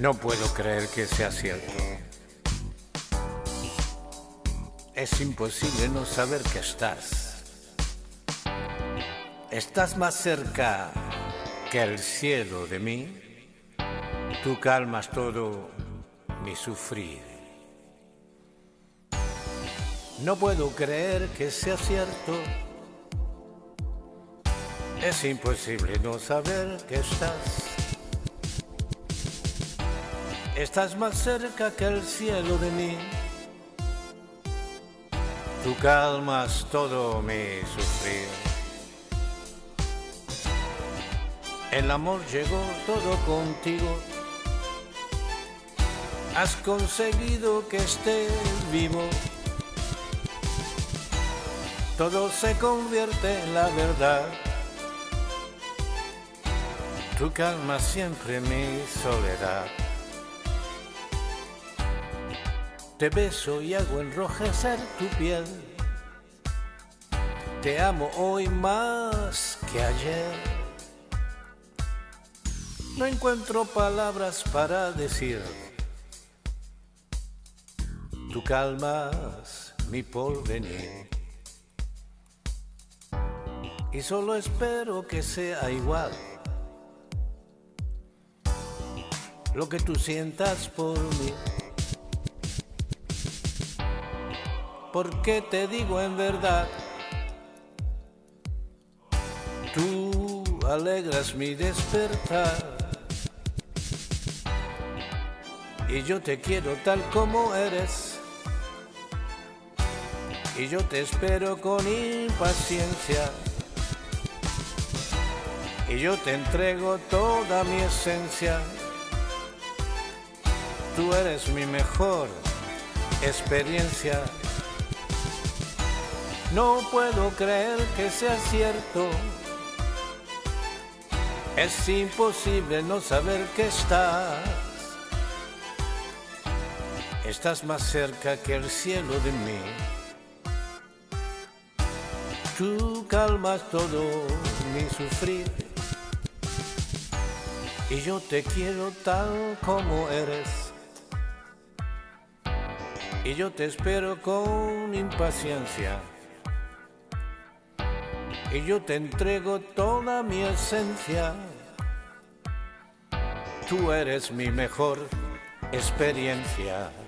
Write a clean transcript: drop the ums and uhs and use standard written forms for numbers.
No puedo creer que sea cierto. Es imposible no saber que estás. Estás más cerca que el cielo de mí. Tú calmas todo mi sufrir. No puedo creer que sea cierto. Es imposible no saber que estás. Estás más cerca que el cielo de mí. Tú calmas todo mi sufrir. El amor llegó todo contigo. Has conseguido que esté vivo. Todo se convierte en la verdad. Tú calmas siempre mi soledad. Te beso y hago enrojecer tu piel. Te amo hoy más que ayer. No encuentro palabras para decir. Tú calmas mi porvenir. Y solo espero que sea igual lo que tú sientas por mí. Porque te digo en verdad, tú alegras mi despertar. Y yo te quiero tal como eres. Y yo te espero con impaciencia. Y yo te entrego toda mi esencia. Tú eres mi mejor experiencia. No puedo creer que sea cierto. Es imposible no saber que estás. Estás más cerca que el cielo de mí. Tú calmas todo mi sufrir. Y yo te quiero tal como eres. Y yo te espero con impaciencia. Y yo te entrego toda mi esencia. Tú eres mi mejor experiencia.